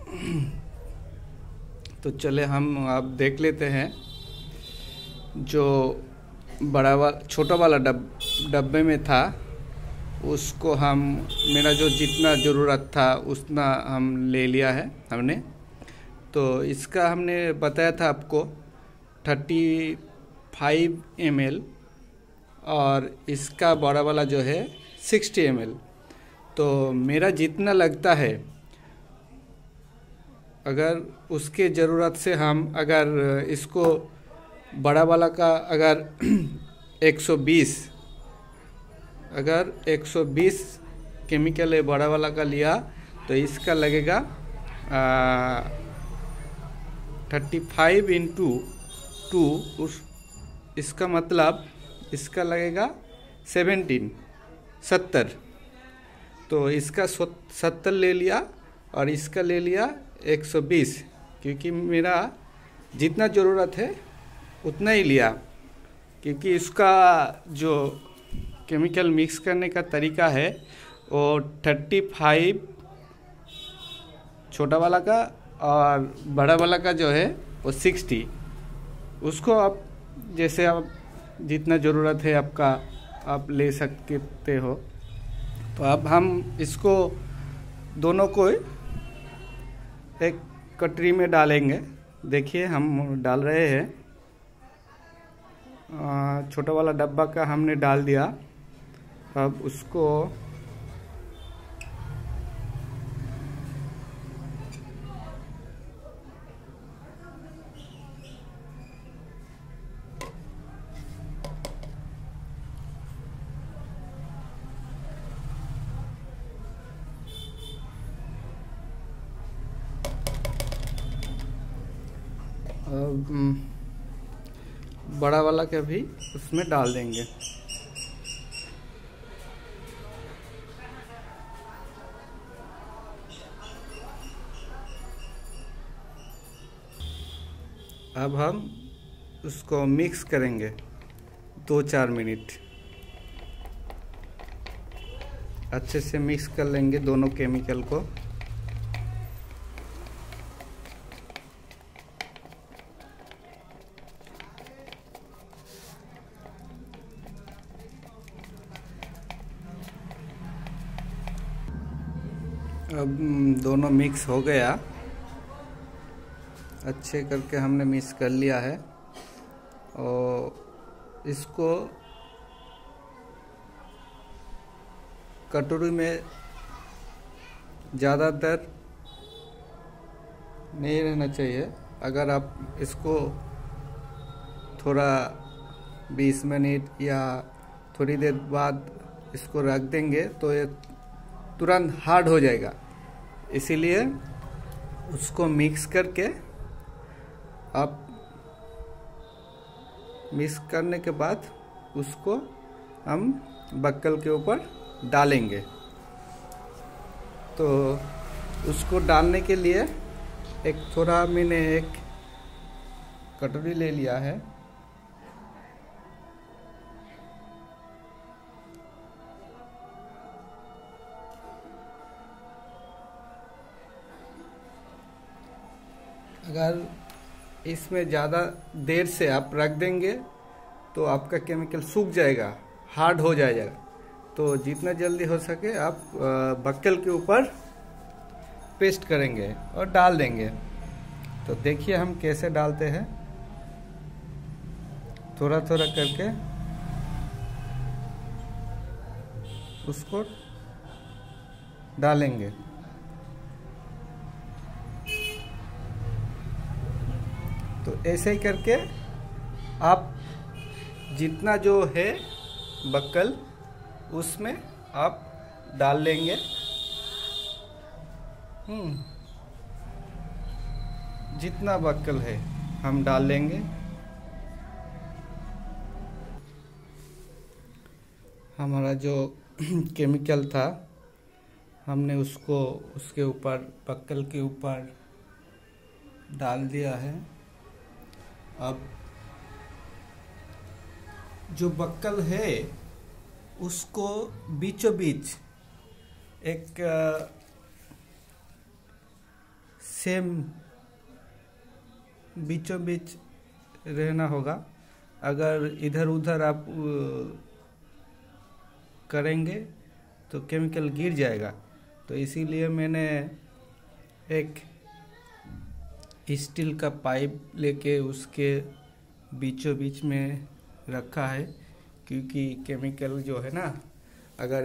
तो चले हम आप देख लेते हैं जो छोटा वाला डब्बे में था उसको हम मेरा जो जितना ज़रूरत था उतना हम ले लिया है हमने। तो इसका हमने बताया था आपको 35 ml और इसका बड़ा वाला जो है 60 ml। तो मेरा जितना लगता है अगर उसके ज़रूरत से हम अगर इसको बड़ा वाला का अगर 120 केमिकल है बड़ा वाला का लिया तो इसका लगेगा 35 इंटू 2 इसका मतलब इसका लगेगा 70। तो इसका 70 ले लिया और इसका ले लिया 120 क्योंकि मेरा जितना ज़रूरत है उतना ही लिया। क्योंकि इसका जो केमिकल मिक्स करने का तरीका है वो 35 छोटा वाला का और बड़ा वाला का जो है वो 60। उसको आप जैसे आप जितना ज़रूरत है आपका आप ले सकते हो। तो अब हम इसको दोनों को एक कटोरी में डालेंगे। देखिए हम डाल रहे हैं। छोटा वाला डब्बा का हमने डाल दिया। अब उसको बड़ा वाला का भी उसमें डाल देंगे। अब हम उसको मिक्स करेंगे 2-4 मिनट। अच्छे से मिक्स कर लेंगे दोनों केमिकल को। अब दोनों मिक्स हो गया। अच्छे करके हमने मिक्स कर लिया है और इसको कटोरी में ज़्यादातर नहीं रहना चाहिए। अगर आप इसको थोड़ा 20 मिनट या थोड़ी देर बाद इसको रख देंगे तो ये तुरंत हार्ड हो जाएगा। इसीलिए उसको मिक्स करके आप मिक्स करने के बाद उसको हम बक्कल के ऊपर डालेंगे। तो उसको डालने के लिए मैंने एक कटोरी ले लिया है। अगर इसमें ज़्यादा देर से आप रख देंगे तो आपका केमिकल सूख जाएगा, हार्ड हो जाएगा। तो जितना जल्दी हो सके आप बक्कल के ऊपर पेस्ट करेंगे और डाल देंगे। तो देखिए हम कैसे डालते हैं। थोड़ा थोड़ा करके उसको डालेंगे। तो ऐसे ही करके आप जितना जो है बक्कल उसमें आप डाल लेंगे। जितना बक्कल है हम डाल लेंगे। हमारा जो केमिकल था हमने उसको उसके ऊपर बक्कल के ऊपर डाल दिया है। अब जो बक्कल है उसको बीचों बीच एक सेम बीचों बीच रहना होगा। अगर इधर उधर आप करेंगे तो केमिकल गिर जाएगा। तो इसीलिए मैंने एक स्टील का पाइप लेके उसके बीचों बीच में रखा है, क्योंकि केमिकल जो है ना, अगर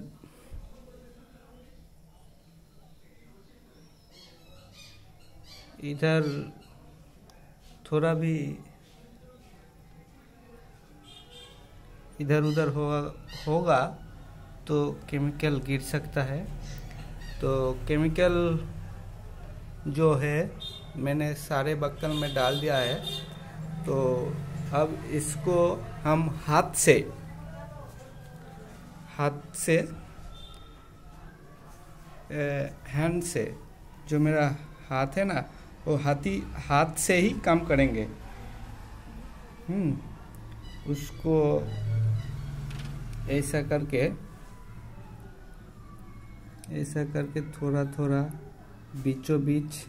इधर थोड़ा भी इधर उधर होगा तो केमिकल गिर सकता है। तो केमिकल जो है मैंने सारे बक्कल में डाल दिया है। तो अब इसको हम हाथ से हैंड से, जो मेरा हाथ है ना, वो हाथ से ही काम करेंगे। उसको ऐसा करके थोड़ा थोड़ा बीचों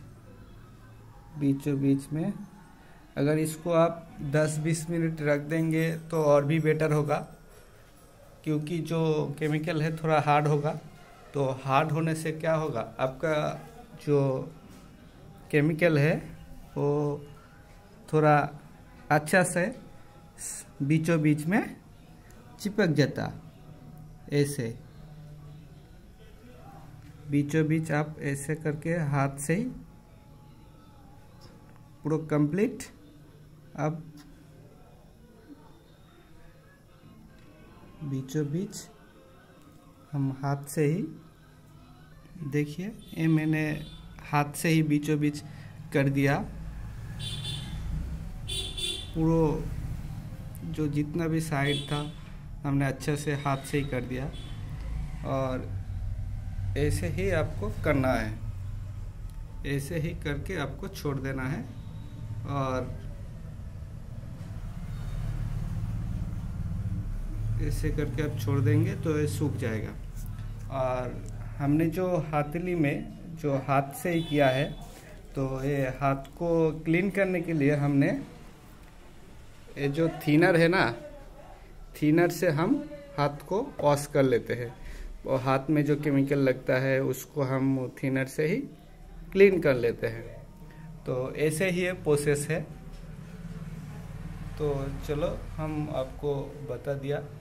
बीच में, अगर इसको आप 10-20 मिनट रख देंगे तो और भी बेटर होगा, क्योंकि जो केमिकल है थोड़ा हार्ड होगा। तो हार्ड होने से क्या होगा, आपका जो केमिकल है वो थोड़ा अच्छा से बीचों बीच में चिपक जाता। ऐसे बीचों बीच आप ऐसे करके हाथ से ही पूरा कंप्लीट, अब बीचों बीच हम हाथ से ही, देखिए ये मैंने हाथ से ही बीचों बीच कर दिया। पूरा जो जितना भी साइड था हमने अच्छे से हाथ से ही कर दिया। और ऐसे ही आपको करना है, ऐसे ही करके आपको छोड़ देना है। और ऐसे करके आप छोड़ देंगे तो ये सूख जाएगा। और हमने जो हाथली में जो हाथ से ही किया है, तो ये हाथ को क्लीन करने के लिए हमने ये जो थिनर है ना, थिनर से हम हाथ को वॉश कर लेते हैं। और हाथ में जो केमिकल लगता है उसको हम थिनर से ही क्लीन कर लेते हैं। तो ऐसे ही ये प्रोसेस है। तो चलो हम आपको बता दिया।